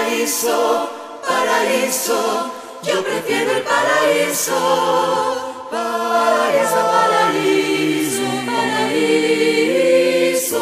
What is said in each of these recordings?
paraíso, paraíso, yo prefiero el paraíso. Paraíso, paraíso, paraíso.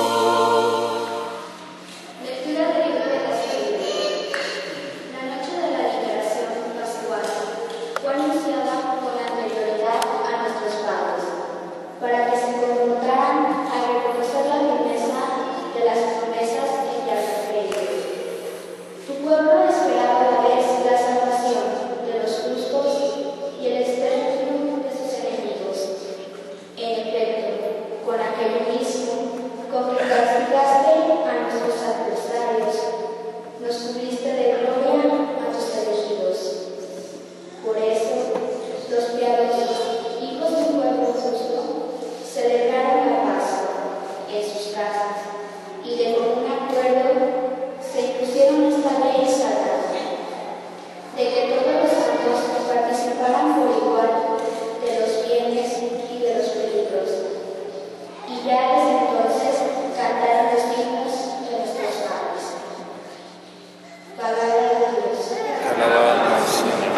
Lectura del libro de las Escrituras. La noche de la liberación pascual fue anunciada con anterioridad a nuestros padres, para que se confrontaran a reconocer la firmeza de las promesas en que habían creído. Tu pueblo esperaba a la vez la salvación de los justos y el exterminio de sus enemigos. En efecto, con aquello mismo, con que castigaste a nuestros adversarios, nos cubriste de gloria a tus elegidos. Por eso, los piadosos, hijos de un pueblo justo, celebraron la Pascua en sus casas y de común acuerdo se impusieron esta ley sagrada, de que todos los santos participaran por igual de los bienes y de los peligros, y ya desde entonces cantaron los himnos de nuestros padres. Palabra de Dios. Alabado al Señor.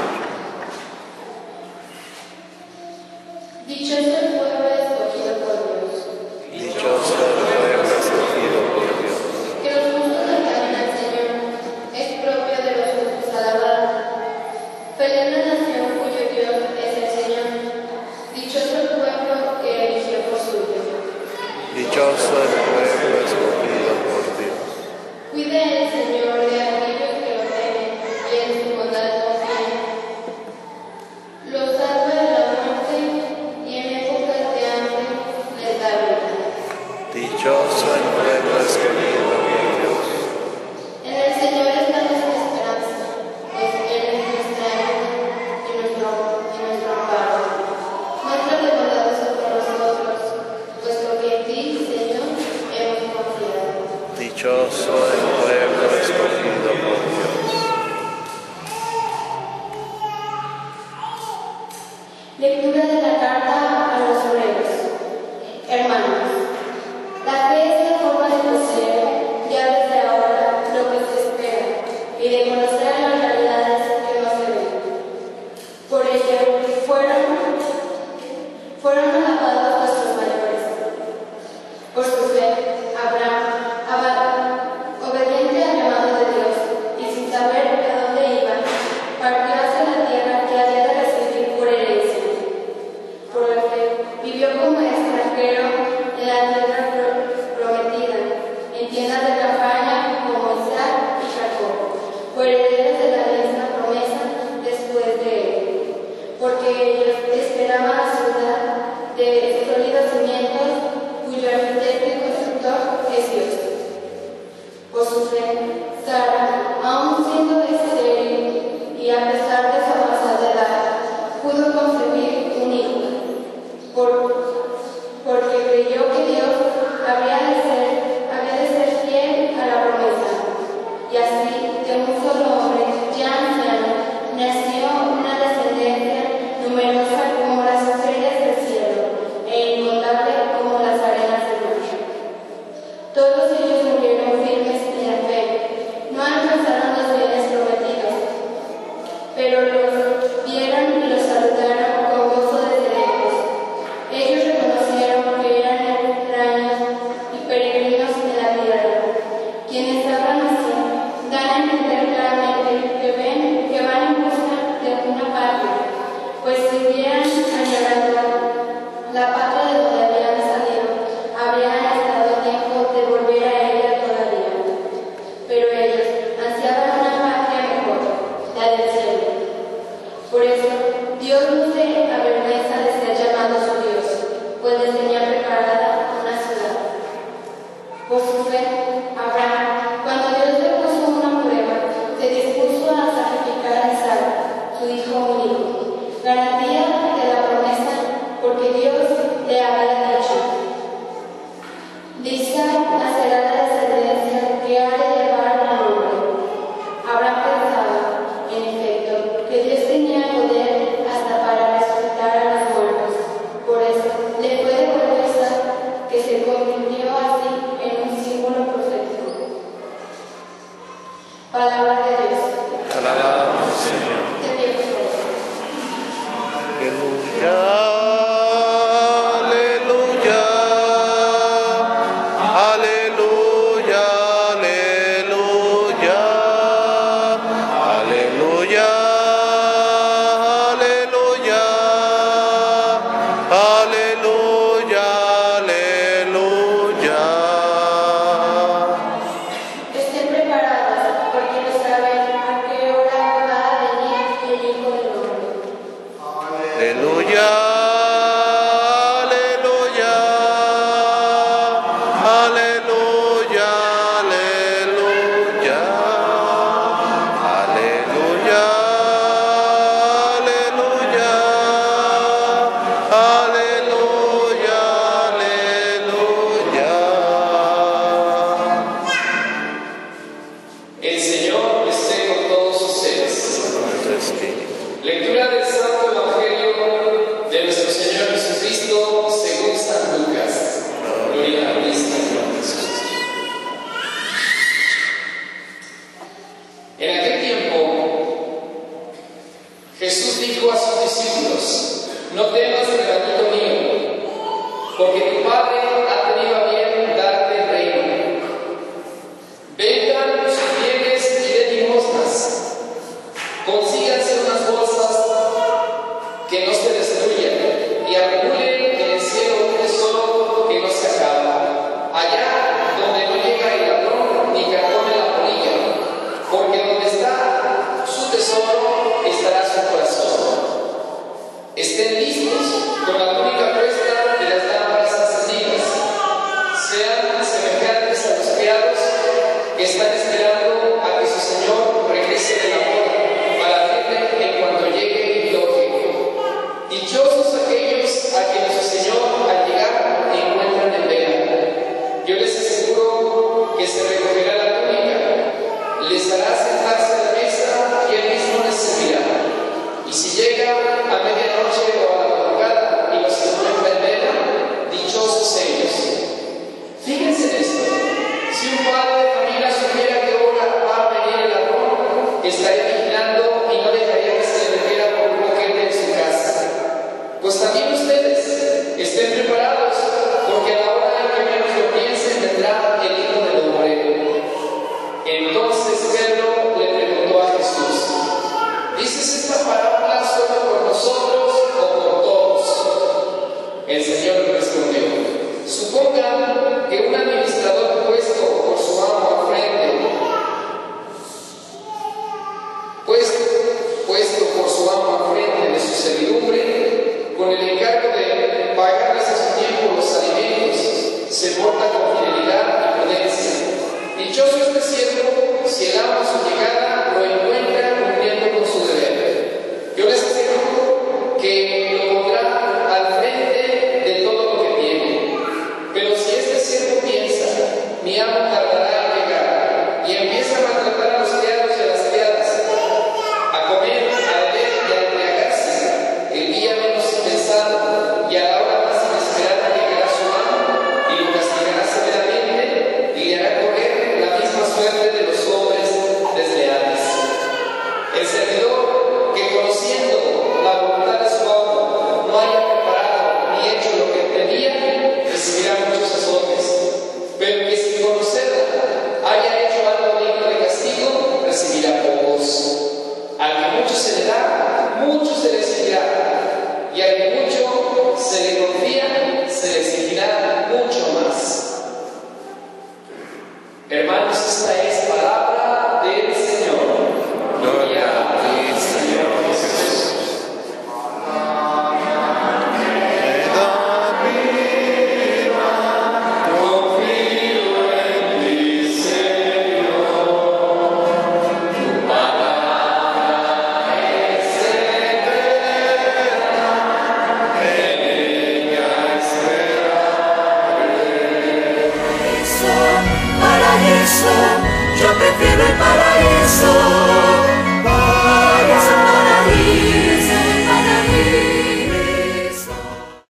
Dichoso el pueblo escogido por Dios, Dichoso el pueblo escogido por Dios. que los justos alaben al Señor, es propio de los justos alabar. Feliz la nación cuyo Dios es el Señor, dichoso el pueblo que eligió por suyo. Dichoso el pueblo escogido por Dios. Cuide el Señor de aquellos que lo temen y en su bondad confían. Los salva de la muerte y en épocas de hambre les da vida. Dichoso el pueblo escogido por Dios. En el Señor está nuestra esperanza, pues Él es nuestra ayuda y nuestro amparo. Muéstrale bondad sobre nosotros, puesto que en ti, Señor, hemos confiado. Dichoso el pueblo escogido por Dios. Lectura de la carta a los obreros. Hermanos, la fe es la forma de poseer ya desde ahora lo que se espera y de conocer las realidades que no se ven. Por ello, fueron alabados nuestros mayores. Por su fe, Abraham, obediente al llamado de Dios y sin saber a dónde iba, partió hacia la tierra que había de recibir por herencia. Por la fe, vivió como extranjero en la tierra prometida, en tiendas de campaña como Isaac y Jacob, por herederos de la misma promesa después de él, porque ellos esperaban la ciudad de sólidos cimientos, cuyo arquitecto y constructor es Dios. Por su fe, Sara, aun siendo estéril y a pesar de su avanzada edad, pudo concebir un hijo, porque creyó que Dios había de ser fiel a la promesa. Y así, de un solo hombre, ya anciano, nació una descendencia numerosa como las estrellas del cielo e incontable como las arenas del mar. Todos ellos murieron firmes en la fe, no alcanzaron los bienes prometidos, pero los vieron y los saludaron con gozo desde lejos. Ellos reconocieron que eran extraños y peregrinos en la tierra. Quienes hablan así dan a entender claramente que van en busca de una patria, pues si hubieran añorado la patria de donde habían salido, habrían estado a tiempo de volver a ella todavía. Pero ellos ansiaban una patria mejor, la del cielo. Por eso, Dios no se avergüenza de ser llamado su Dios, pues les tenía preparada una ciudad. Por su fe, Abraham, cuando Dios le puso una prueba, se dispuso a sacrificar a Isaac, su hijo único, garantía de la promesa, porque Dios le había dicho: de Isaac nacerá la descendencia que ha de llevar mi nombre. Abraham pensaba, en efecto, que Dios tenía poder hasta para resucitar a los muertos. Por eso le fue de promesa que se convirtió así en un símbolo profético. Palabra de Dios. Te alabamos, Señor. Aleluya, aleluya, aleluya, aleluya, aleluya, aleluya, aleluya, aleluya. Estén preparados, porque no saben a qué hora va a venir el Hijo del Hombre. Aleluya, aleluya, aleluya, aleluya, aleluya, aleluya, aleluya, aleluya. El Señor esté con todos ustedes. Tu espíritu. Lectura del Santo Evangelio de nuestro Señor Jesucristo según San Lucas. Gloria a Cristo. En aquel tiempo, Jesús dijo a sus discípulos: no temas, hermanito mío, porque tu Padre ha tenido a bien darte el reino. Vendan sus bienes y den limosnas. Consíganse unas bolsas que no se destruyan y acumulen en el cielo un tesoro que no se acaba, allá donde no llega el ladrón ni carcome la polilla, porque donde está su tesoro estará su corazón. Estén listos con la túnica puesta y las lámparas encendidas. Sean semejantes a los criados que están esperando a que su Señor regrese de la boda, para verle en cuanto llegue y toque. Dichosos aquellos a quienes su Señor al llegar encuentran en vela. Yo les aseguro que se recogerá la túnica, les hará sentarse a la mesa y él mismo les servirá. Y si llega a medianoche o a la madrugada y los encuentra en vela, dichosos ellos. Fíjense en esto: si un padre de familia supiera que ahora va a venir el ladrón, estaría vigilando y no dejaría que se le metiera por un boquete en su casa. Pues también ustedes estén preparados, porque a la hora en que menos lo piensen vendrá el Hijo del Hombre. Entonces Pedro le preguntó a Jesús: ¿dices esta parábola solo por nosotros o por todos? El Señor le respondió: supongan que un administrador puesto por su amo al frente, puesto por su amo al frente de su servidumbre, con el encargo de pagarles a su tiempo los alimentos, se porta con fidelidad y prudencia. Dichoso este siervo si el amo a su llegada lo encuentra cumpliendo con su deber. Yo les aseguro que lo pondrá al frente de todo lo que tiene. Pero si este siervo piensa: mi amo tardará en llegar, y empieza a maltratar a los criados y a las criadas, a comer, a beber y a embriagarse, el día menos pensado y a la hora más inesperada llegará su amo y lo castigará severamente y le hará correr la misma suerte de los hombres desleales. El servidor que, conociendo la voluntad de su amo, no haya preparado ni hecho lo que pedía, recibirá muchos azotes. Pero que sin conocerla haya hecho algo digno de castigo, recibirá pocos. Al que mucho se le da, mucho se le exigirá, y al que mucho se le confía, se le exigirá mucho más. Hermanos, esta es palabra del Señor. Gloria a ti, Señor Jesús. Confío en ti, Señor. Tu palabra es eterna, en ella esperaré. Paraíso, yo prefiero el paraíso.